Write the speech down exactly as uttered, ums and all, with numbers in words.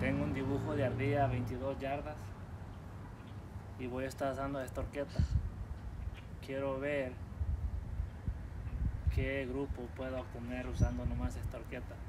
Tengo un dibujo de ardilla a veintidós yardas y voy a estar usando esta horqueta. Quiero ver qué grupo puedo obtener usando nomás esta horqueta.